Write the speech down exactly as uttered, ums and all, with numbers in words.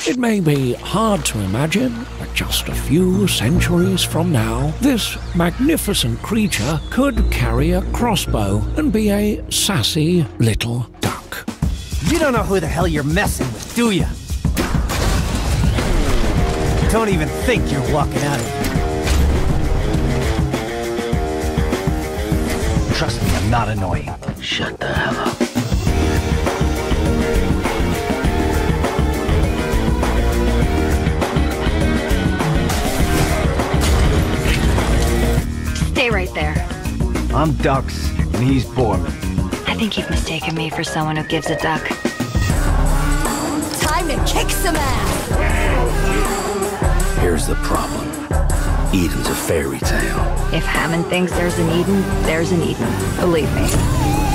It may be hard to imagine that just a few centuries from now, this magnificent creature could carry a crossbow and be a sassy little duck. You don't know who the hell you're messing with, do you? Don't even think you're walking out of here. Trust me, I'm not annoying. Shut the hell up. Stay right there. I'm Dux, and he's Borman. I think you've mistaken me for someone who gives a duck. Time to kick some ass! Here's the problem. Eden's a fairy tale. If Hammond thinks there's an Eden, there's an Eden. Believe me.